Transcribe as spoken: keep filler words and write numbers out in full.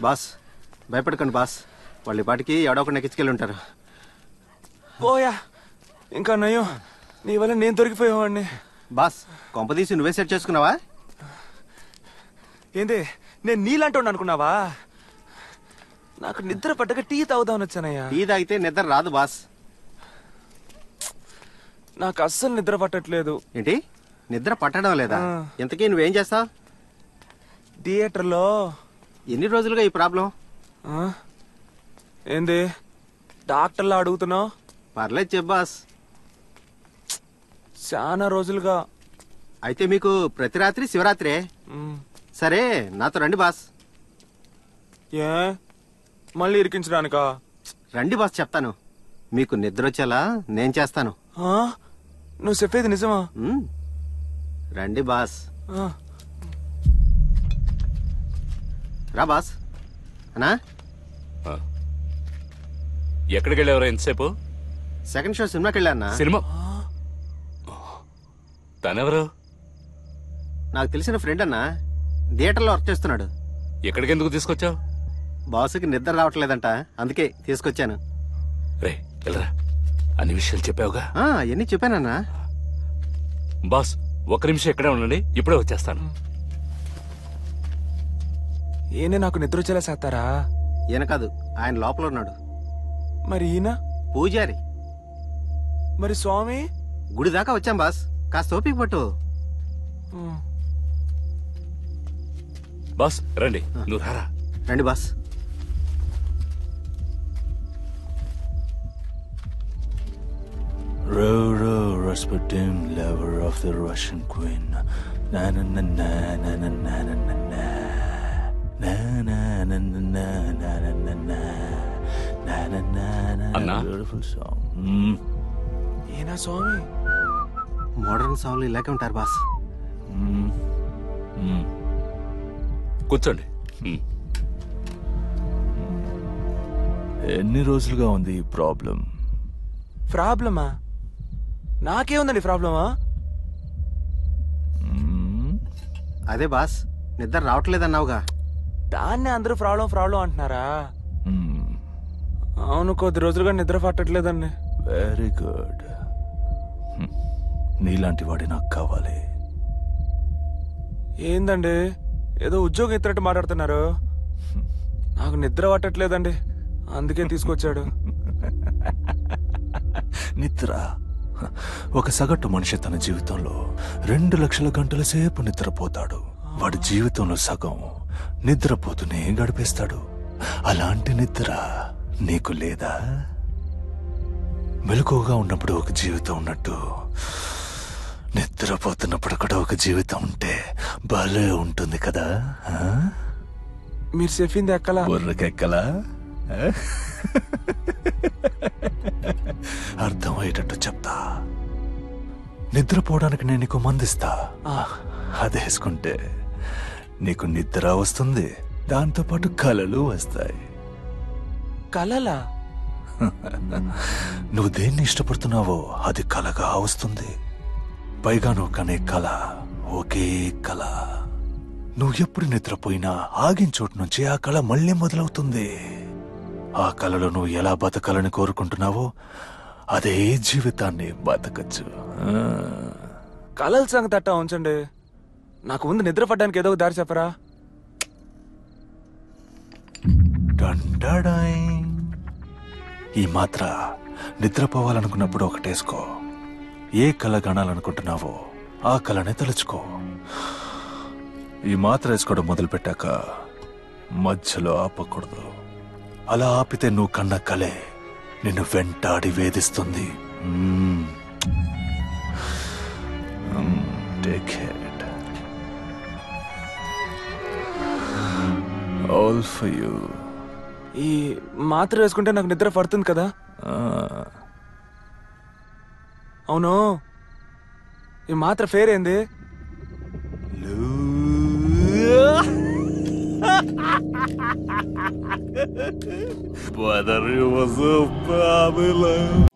Boss భయపడకండి boss, వాళ్ళ పాటికి ఎవడో ఒకటి నెక్కించుకెళ్ళి ఉంటారు. పోయా ఇంకా నయ్యో, నీ వల్ల నేను దొరికిపోయేవాడిని. బాస్ కొంపదీసి నువ్వే సెట్ చేసుకున్నావా? ఏంది నేను నీలాంటి అనుకున్నావా? నాకు నిద్ర పట్టక టీ తాగుదామని వచ్చానయ్యా. టీ తాగితే నిద్ర రాదు బాస్. నాకు అస్సలు నిద్ర పట్టట్లేదు. ఏంటి నిద్ర పట్టడం లేదా? ఇంతకీ నువ్వేం చేస్తావు? థియేటర్లో. ఎన్ని రోజులుగా ఈ ప్రాబ్లం? ఏంది డాక్టర్లా అడుగుతున్నావు? పర్లేదు చెప్పు బాస్. చాలా రోజులుగా. అయితే మీకు ప్రతి రాత్రి శివరాత్రే? సరే నాతో రండి బాస్. ఏ మళ్ళీ ఇరికించడానికా? రండి బాస్ చెప్తాను. మీకు నిద్ర వచ్చేలా నేను చేస్తాను. నువ్వు చెప్పేది నిజమా? రండి బాస్. రా బాస్. అన్నా ఎక్కడికి వెళ్ళేవరా ఎంతసేపు? సెకండ్ షో సినిమాకి వెళ్ళా. సినిమా? తనెవరు? నాకు తెలిసిన ఫ్రెండ్ అన్నా, థియేటర్లో వర్క్ చేస్తున్నాడు. ఎక్కడికి ఎందుకు తీసుకొచ్చావు? బాసుకి నిద్ర రావట్లేదంట, అందుకే తీసుకొచ్చాను. రే వెళ్ళరా, అన్ని విషయాలు చెప్పావుగా? అవన్నీ చెప్పానన్నా. బాస్ ఒక్క నిమిషం ఇక్కడే ఉండండి, ఇప్పుడే వచ్చేస్తాను. ఈయన నాకు నిద్ర వచ్చేలా చేస్తారా? ఈయన కాదు, ఆయన లోపల ఉన్నాడు. మరి ఈయన పూజారి. మరి స్వామి? గుడి దాకా వచ్చాం బాస్, కాస్త ఓపిక పట్టు. బాస్ రండి. నువ్వు రారా. రండి boss. Row, row, Rasputin, lover of the Russian queen. Na na na na na na na na na na. Na na na na na na na na na. Na na na na. Anna. Beautiful song. Hmm. ఏనా స్వామి? Modern సాంగ్లు ఇలాగే ఉంటారు boss. Hmm. Hmm. కూర్చోండి. ఎన్ని రోజులుగా ఉంది ఈ problem? ప్రాబ్లమా? నాకేముందండి ప్రాబ్లమా? అదే బాస్, నిద్ర రావట్లేదన్నావుగా. దాన్నే అందరూ ప్రాబ్లం ప్రాబ్లం అంటున్నారా? అవును, కొద్ది రోజులుగా నిద్ర పట్టట్లేదండి. Very good. నీలాంటి వాడి నాకు కావాలి. ఏందండి ఏదో ఉద్యోగం ఎత్తినట్టు మాట్లాడుతున్నారు? నాకు నిద్ర పట్టట్లేదండి, అందుకే తీసుకొచ్చాడు. నిద్ర ఒక సగటు మనిషి తన జీవితంలో రెండు లక్షల గంటల సేపు నిద్రపోతాడు. వాడి జీవితంలో సగం నిద్రపోతూనే గడిపేస్తాడు. అలాంటి నిద్ర నీకు లేదా? మెలకువగా ఉన్నప్పుడు ఒక జీవితం ఉన్నట్టు, నిద్రపోతున్నప్పుడు కూడా ఒక జీవితం ఉంటే భలే ఉంటుంది కదా. మీరు చెప్పింది ఎక్కలా? బుర్రకెక్కలా? అర్థమయ్యేటట్టు చెప్తా. నిద్రపోవడానికి నేను నీకు మందిస్తా. అదేసుకుంటే నీకు నిద్ర వస్తుంది, దాంతో పాటు కలలు వస్తాయి. కలలా? నువ్వు దేన్ని ఇష్టపడుతున్నావో అది కలగా వస్తుంది. పైగా నువ్వు కనే కళ ఒకే కళ. నువ్వు ఎప్పుడు నిద్రపోయినా ఆగిన చోటు నుంచి ఆ కళ మళ్ళీ మొదలవుతుంది. ఆ కళలో నువ్వు ఎలా బతకాలని కోరుకుంటున్నావో అదే జీవితాన్ని బతకచ్చు. కళల సంగతి అట్టా ఉంచండి, నాకు ముందు నిద్ర పడ్డానికి ఏదో దారి చెప్పరా? ఈ మాత్ర నిద్రపోవాలనుకున్నప్పుడు ఒకటేసుకో. ఏ కళ కనాలనుకుంటున్నావో ఆ కళనే తలుచుకో. ఈ మాత్ర వేసుకోవడం మొదలు పెట్టాక మధ్యలో ఆపకూడదు. అలా ఆపితే నువ్వు కన్న కలే నిన్ను వెంటాడి వేధిస్తుంది. Take it. All for you. ఈ మాత్ర వేసుకుంటే నాకు నిద్ర పడుతుంది కదా? అవును, ఈ మాత్ర పేరేంది? Brother, you was up,